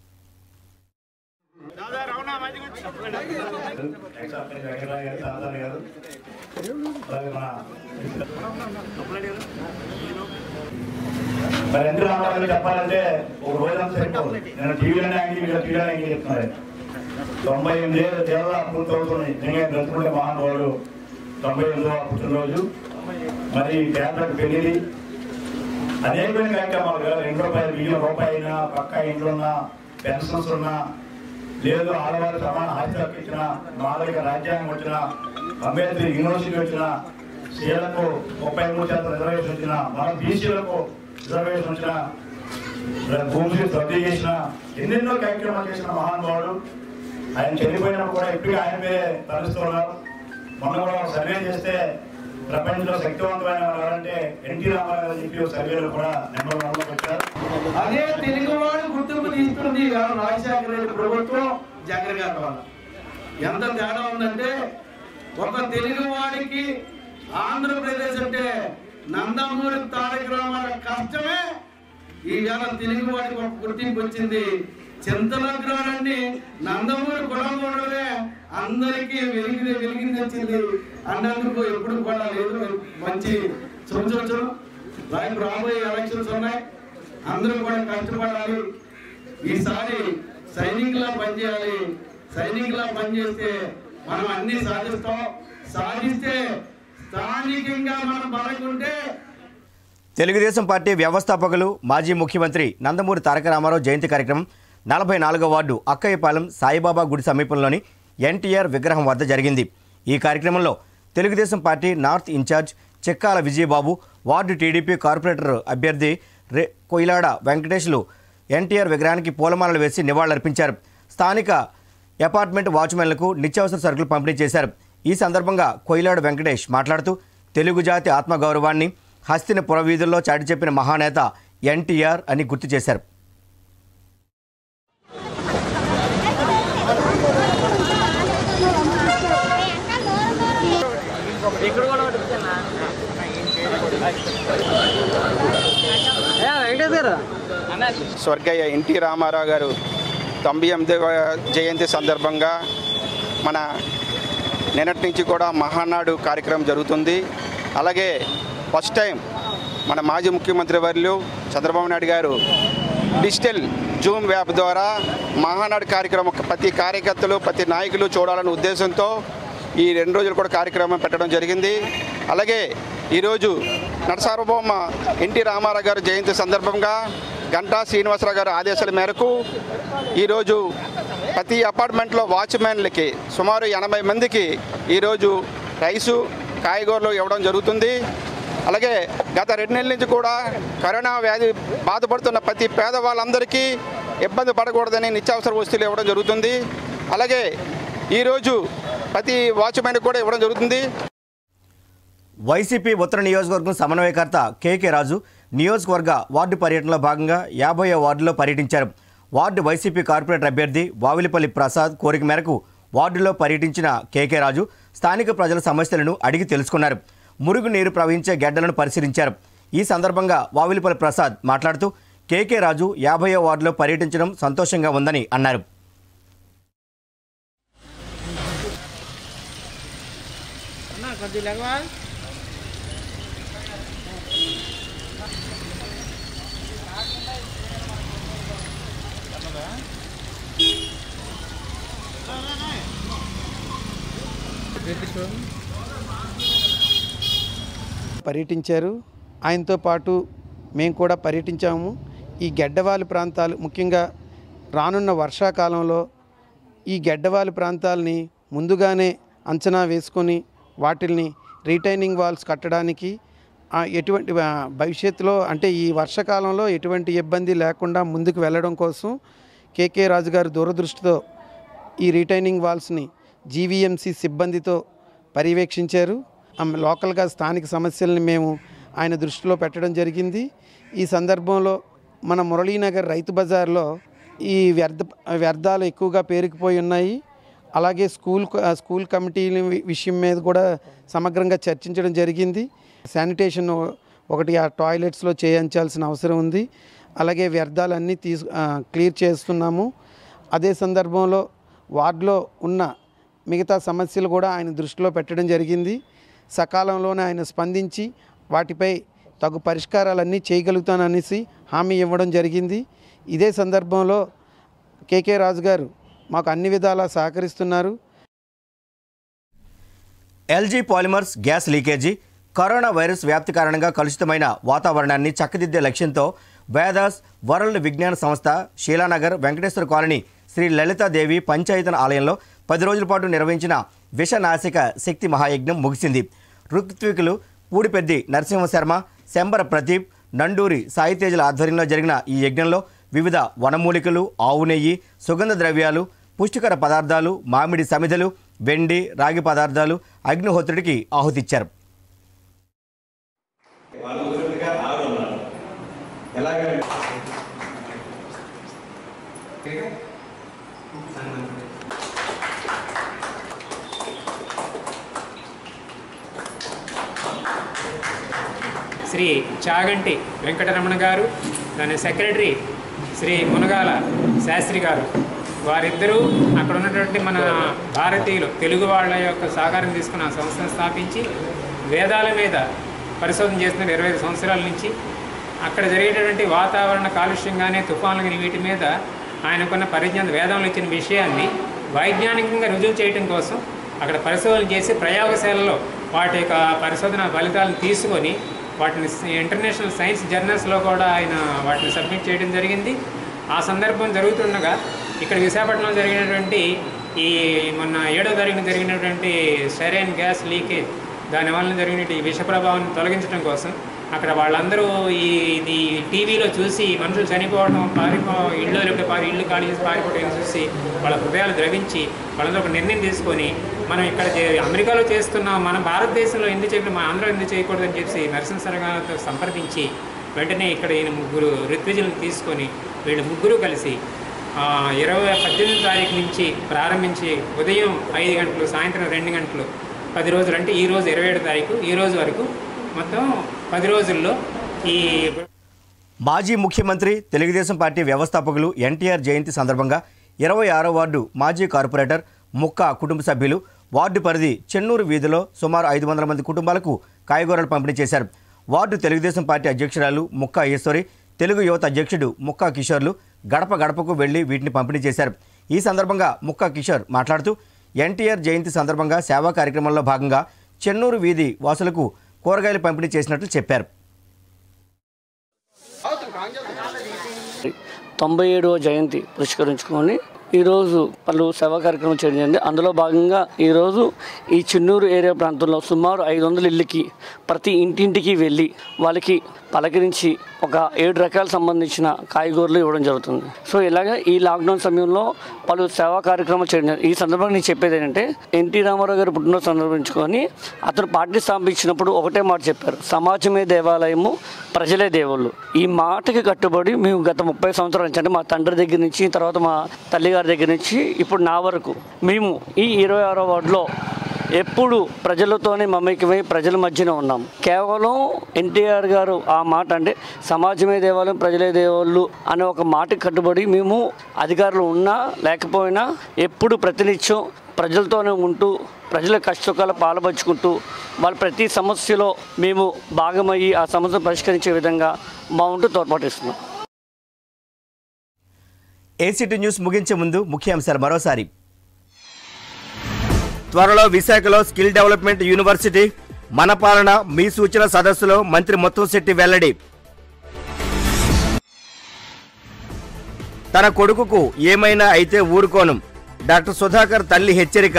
మరి ఎన్టీ రామారావు చెప్పాలంటే ఒక రోజంతా సరిపోదు. నేను టీవీలోనే యాంగిల్ టీవీలో యాంగిల్ చెప్తున్నాను. తొంభై ఎనిమిది ఏళ్ళ పూర్తవుతున్నాయి. నిజంగా బ్రతుకుంటే మహానుభావుడు తొంభై ఎనిమిదవ పుట్టినరోజు. మరి పేదలకు పెళ్లి అనేకమైన కార్యక్రమాలు కదా. రెండు రూపాయలు మిగిలిన రూపాయి అయినా, పక్క ఇంట్లో ఉన్న పెన్షన్స్ ఉన్నా, లేదు ఆడవారు సమాన ఆస్తి హక్కు ఇచ్చిన, నాలుగు రాజ్యాంగం వచ్చిన, అంబేద్కర్ యూనివర్సిటీ వచ్చిన, స్త్రీలకు ముప్పై మూడు శాతం రిజర్వేషన్ వచ్చిన, మన బీసీలకు రిజర్వేషన్ వచ్చిన, భూమి రద్దు చేసిన, ఎన్నెన్నో కార్యక్రమాలు చేసిన మహానుభావుడు. ఆయన చనిపోయినప్పుడు కూడా ఇప్పటికీ ఆయన మీదే తలుస్తున్నారు. మొన్న కూడా సర్వే చేస్తే ప్రపంచంలో శక్తివంతమైన ఎవరంటే ఎన్టీ రామారావు చెప్పి సర్వేలో కూడా నెంబర్ వన్ లోకి వచ్చారు. అదే తెలుగువాడు గుర్తింపు తీసుకుంది రాజశేఖర రెడ్డి ప్రభుత్వం జగన్ గారి వల్ల. ఎంత తేడా ఉందంటే, ఒక తెలుగువాడికి ఆంధ్రప్రదేశ్ అంటే నందమూరి తారక రామారావు కష్టమే ఈవేళ తెలుగువాడికి ఒక గుర్తింపు వచ్చింది. చింతలగ్రాన్ని నందమూరి కులంలోనే అందరికీ వెలిగి వెలిగింది వచ్చింది అన్నందుకు ఎప్పుడు కూడా లేదు. మంచి సంవత్సరం రేపు రాబోయే ఎలక్షన్స్ ఉన్నాయి, అందరూ కూడా కష్టపడాలి. ఈసారి సైనికులా పనిచేయాలి. సైనికులా పనిచేస్తే మనం అన్ని సాధిస్తాం. సాధిస్తే స్థానికంగా మనం బలకుంటే. తెలుగుదేశం పార్టీ వ్యవస్థాపకులు మాజీ ముఖ్యమంత్రి నందమూరి తారక రామారావు జయంతి కార్యక్రమం నలభై నాలుగో వార్డు అక్కయ్యపాలెం సాయిబాబా గుడి సమీపంలోని ఎన్టీఆర్ విగ్రహం వద్ద జరిగింది. ఈ కార్యక్రమంలో Telugudesam party north incharge Chekkala Vijayababu, ward TDP corporator అభ్యర్థి రే కొయిలాడ వెంకటేశ్లు ఎన్టీఆర్ విగ్రహానికి పూలమాలలు వేసి నివాళులర్పించారు. స్థానిక అపార్ట్మెంట్ వాచ్మెన్లకు నిత్యావసర సరుకులు పంపిణీ చేశారు. ఈ సందర్భంగా కొయిలాడ వెంకటేష్ మాట్లాడుతూ తెలుగు జాతి ఆత్మగౌరవాన్ని హస్తిన పురవీధుల్లో చాటి చెప్పిన మహానేత ఎన్టీఆర్ అని గుర్తు చేశారు. స్వర్గీయ ఎన్టీ రామారావు గారు తొంభై ఎనిమిదవ జయంతి సందర్భంగా మన నిన్నటి నుంచి కూడా మహానాడు కార్యక్రమం జరుగుతుంది. అలాగే ఫస్ట్ టైం మన మాజీ ముఖ్యమంత్రి వర్యులు చంద్రబాబు నాయుడు గారు డిజిటల్ జూమ్ యాప్ ద్వారా మహానాడు కార్యక్రమం ప్రతి కార్యకర్తలు ప్రతి నాయకులు చూడాలనే ఉద్దేశంతో ఈ రెండు రోజులు కూడా కార్యక్రమం పెట్టడం జరిగింది. అలాగే ఈరోజు నటసార్వభౌమ ఎన్టీ రామారావు గారు జయంతి సందర్భంగా గంటా శ్రీనివాసరావు గారు ఆదేశాల మేరకు ఈరోజు ప్రతి అపార్ట్మెంట్లో వాచ్మెన్లకి సుమారు ఎనభై మందికి ఈరోజు రైసు కాయగూరలు ఇవ్వడం జరుగుతుంది. అలాగే గత రెండు నెలల నుంచి కూడా కరోనా వ్యాధి బాధపడుతున్న ప్రతి పేదవాళ్ళందరికీ ఇబ్బంది పడకూడదని నిత్యావసర వస్తువులు ఇవ్వడం జరుగుతుంది. అలాగే ఈరోజు ప్రతి వాచ్మెన్కి కూడా ఇవ్వడం జరుగుతుంది. వైసీపీ ఉత్తర నియోజకవర్గం సమన్వయకర్త కేకే రాజు నియోజకవర్గ వార్డు పర్యటనలో భాగంగా యాభైవ వార్డులో పర్యటించారు. వార్డు వైసీపీ కార్పొరేటర్ అభ్యర్థి వావిలిపల్లి ప్రసాద్ కోరిక మేరకు వార్డులో పర్యటించిన కేకే రాజు స్థానిక ప్రజల సమస్యలను అడిగి తెలుసుకున్నారు. మురుగు నీరు ప్రవహించే గెడ్డలను పరిశీలించారు. ఈ సందర్భంగా వావిలిపల్లి ప్రసాద్ మాట్లాడుతూ కేకే రాజు యాభైవ వార్డులో పర్యటించడం సంతోషంగా ఉందని అన్నారు. పర్యటించారు. ఆయనతో పాటు మేము కూడా పర్యటించాము. ఈ గెడ్డవాలు ప్రాంతాలు ముఖ్యంగా రానున్న వర్షాకాలంలో ఈ గెడ్డవాలు ప్రాంతాలని ముందుగానే అంచనా వేసుకొని వాటిల్ని రీటైనింగ్ వాల్స్ కట్టడానికి ఎటువంటి భవిష్యత్తులో అంటే ఈ వర్షాకాలంలో ఎటువంటి ఇబ్బంది లేకుండా ముందుకు వెళ్ళడం కోసం కేకే రాజు గారు దూరదృష్టితో ఈ రీటైనింగ్ వాల్స్ని జీవీఎంసీ సిబ్బందితో పర్యవేక్షించారు. లోకల్గా స్థానిక సమస్యల్ని మేము ఆయన దృష్టిలో పెట్టడం జరిగింది. ఈ సందర్భంలో మన మురళీనగర్ రైతు బజార్లో ఈ వ్యర్థ వ్యర్థాలు ఎక్కువగా పేరుకుపోయి ఉన్నాయి. అలాగే స్కూల్ స్కూల్ కమిటీల విషయం మీద కూడా సమగ్రంగా చర్చించడం జరిగింది. శానిటేషన్ ఒకటి ఆ టాయిలెట్స్లో చేయించాల్సిన అవసరం ఉంది. అలాగే వ్యర్థాలన్నీ తీసు క్లియర్ చేస్తున్నాము. అదే సందర్భంలో వార్డులో ఉన్న మిగతా సమస్యలు కూడా ఆయన దృష్టిలో పెట్టడం జరిగింది. సకాలంలోనే ఆయన స్పందించి వాటిపై తగు పరిష్కారాలన్నీ చేయగలుగుతాననేసి హామీ ఇవ్వడం జరిగింది. ఇదే సందర్భంలో కేకే రాజు గారు మాకు అన్ని విధాలా సహకరిస్తున్నారు. LG polymers gas leakage, corona virus వ్యాప్తి కారణంగా కలుషితమైన వాతావరణాన్ని చక్కదిద్దే లక్ష్యంతో వేదాస్ వరల్డ్ విజ్ఞాన సంస్థ శీలానగర్ వెంకటేశ్వర కాలనీ శ్రీ లలితాదేవి పంచాయతన ఆలయంలో పది రోజుల పాటు నిర్వహించిన విషనాశిక శక్తి మహాయజ్ఞం ముగిసింది. ఋత్వికులు పూడిపెద్ది నరసింహశర్మ, శంబర ప్రదీప్, నండూరి సాయితేజల ఆధ్వర్యంలో జరిగిన ఈ యజ్ఞంలో వివిధ వనమూలికలు, ఆవు నెయ్యి, సుగంధ ద్రవ్యాలు, పుష్టికర పదార్థాలు, మామిడి సమిధలు, వెండి, రాగి పదార్థాలు అగ్నిహోత్రుడికి ఆహుతిచ్చారు. శ్రీ చాగంటి వెంకటరమణ గారు, దాని సెక్రటరీ శ్రీ మునగాల శాస్త్రి గారు, వారిద్దరూ అక్కడ ఉన్నటువంటి మన భారతీయులు తెలుగు వాళ్ళ యొక్క సహకారం తీసుకున్న సంస్థను స్థాపించి వేదాల మీద పరిశోధన చేస్తున్నారు ఇరవై ఐదు సంవత్సరాల నుంచి. అక్కడ జరిగేటటువంటి వాతావరణ కాలుష్యం కానీ తుఫాన్లు కానీ వీటి మీద ఆయనకున్న పరిజ్ఞానం వేదంలో ఇచ్చిన విషయాన్ని వైజ్ఞానికంగా రుజువు చేయడం కోసం అక్కడ పరిశోధన చేసి ప్రయోగశాలలో వాటి యొక్క పరిశోధన ఫలితాలను తీసుకొని వాటిని ఇంటర్నేషనల్ సైన్స్ జర్నల్స్లో కూడా ఆయన వాటిని సబ్మిట్ చేయడం జరిగింది. ఆ సందర్భం జరుగుతుండగా ఇక్కడ విశాఖపట్నంలో జరిగినటువంటి ఈ మొన్న ఏడో తారీఖున జరిగినటువంటి స్టైరైన్ గ్యాస్ లీకేజ్ దానివల్ల జరిగిన ఈ విష ప్రభావాన్ని తొలగించడం కోసం అక్కడ వాళ్ళందరూ ఈ ఇది టీవీలో చూసి మనుషులు చనిపోవడం పారిపో ఇళ్ళలోకి పారి ఇళ్ళు ఖాళీ చేసి పారిపోవడం చూసి వాళ్ళ హృదయాలు ద్రవించి వాళ్ళందరూ ఒక నిర్ణయం తీసుకొని మనం ఇక్కడ అమెరికాలో చేస్తున్న మన భారతదేశంలో ఎందుకు చెప్పి మన ఆంధ్ర ఎందుకు చేయకూడదని చెప్పి నరసింహ గారితో సంప్రదించి వెంటనే ఇక్కడ ఈయన ముగ్గురు ఋత్విజులను తీసుకొని వీళ్ళు ముగ్గురు కలిసి ఇరవై పద్దెనిమిది తారీఖు నుంచి ప్రారంభించి ఉదయం ఐదు గంటలు సాయంత్రం రెండు గంటలు పది రోజులు అంటే ఈరోజు ఇరవై ఏడు తారీఖు ఈ రోజు వరకు మొత్తం పది రోజుల్లో ఈ మాజీ ముఖ్యమంత్రి తెలుగుదేశం పార్టీ వ్యవస్థాపకులు ఎన్టీఆర్ జయంతి సందర్భంగా ఇరవై ఆరో వార్డు మాజీ కార్పొరేటర్ ముక్క కుటుంబ సభ్యులు వార్డు పరిధి చెన్నూరు వీధిలో సుమారు ఐదు వందల మంది కుటుంబాలకు కాయగూరలు పంపిణీ చేశారు. వార్డు తెలుగుదేశం పార్టీ అధ్యక్షురాలు ముక్క ఈశ్వరి, తెలుగు యువత అధ్యక్షుడు ముక్క కిషోర్లు గడప గడపకు వెళ్లి వీటిని పంపిణీ చేశారు. ఈ సందర్భంగా ముక్క కిషోర్ మాట్లాడుతూ ఎన్టీఆర్ జయంతి సందర్భంగా సేవా కార్యక్రమంలో భాగంగా చెన్నూరు వీధి వాసులకు కూరగాయలు పంపిణీ చేసినట్లు చెప్పారు. తొంభై ఏడవ జయంతి పురస్కరించుకొని ఈరోజు పలు సేవా కార్యక్రమం చేయడం జరిగింది. అందులో భాగంగా ఈరోజు ఈ చెన్నూరు ఏరియా ప్రాంతంలో సుమారు ఐదు వందల ఇళ్ళకి ప్రతి ఇంటింటికి వెళ్ళి వాళ్ళకి పలకరించి ఒక ఏడు రకాలకు సంబంధించిన కాయగూరలు ఇవ్వడం జరుగుతుంది. సో ఇలాగ ఈ లాక్డౌన్ సమయంలో పలు సేవా కార్యక్రమాలు చేయడం. ఈ సందర్భంగా నేను చెప్పేది ఏంటంటే ఎన్టీ రామారావు గారు పుట్టినరోజు సందర్భించుకొని అతను పార్టీ స్థాపించినప్పుడు ఒకటే మాట చెప్పారు, సమాజమే దేవాలయము, ప్రజలే దేవుళ్ళు. ఈ మాటకి కట్టుబడి మేము గత ముప్పై సంవత్సరాల నుంచి అంటే మా తండ్రి దగ్గర నుంచి తర్వాత మా తల్లి గారి దగ్గర నుంచి ఇప్పుడు నా వరకు మేము ఈ ఇరవై ఆరో వార్డులో ఎప్పుడు ప్రజలతోనే మమేకమై ప్రజల మధ్యన ఉన్నాం. కేవలం ఎన్టీఆర్ గారు ఆ మాట అంటే సమాజమే దేవాలయం ప్రజలే దేవుళ్ళు అనే ఒక మాటకి కట్టుబడి మేము అధికారులు ఉన్నా లేకపోయినా ఎప్పుడు ప్రతినిత్యం ప్రజలతోనే ఉంటూ ప్రజల కష్టసుఖాలు పాల్పంచుకుంటూ వాళ్ళ ప్రతి సమస్యలో మేము భాగమయ్యి ఆ సమస్యను పరిష్కరించే విధంగా మా ఉంటూ తోడ్పాటిస్తున్నాం. ఏసీటీ న్యూస్ ముగించే ముందు ముఖ్యాంశాలు మరోసారి. త్వరలో విశాఖలో స్కిల్ డెవలప్మెంట్ యూనివర్సిటీ, మన పాలన మీ సూచన సదస్సులో మంత్రి ముత్తంశెట్టి వెల్లడి. తన కొడుకుకు ఏమైనా అయితే ఊరుకోను, డాక్టర్ సుధాకర్ తల్లి హెచ్చరిక.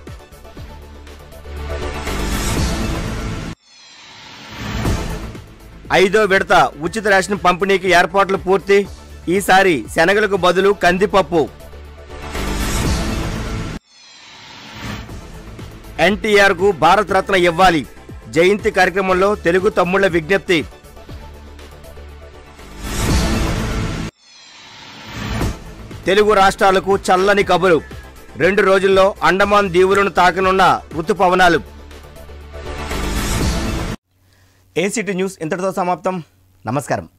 ఐదో విడత ఉచిత రేషన్ పంపిణీకి ఏర్పాట్లు పూర్తి, ఈసారి శనగలకు బదులు కందిపప్పు. ఎన్టీఆర్కు భారతరత్న ఇవ్వాలి, జయంతి కార్యక్రమంలో తెలుగు తమ్ముళ్ల విజ్ఞప్తి. తెలుగు రాష్ట్రాలకు చల్లని కబురు, రెండు రోజుల్లో అండమాన్ దీవులను తాకనున్న ఋతుపవనాలు. ఏసీటీ న్యూస్ ఇంతటితో సమాప్తం. నమస్కారం.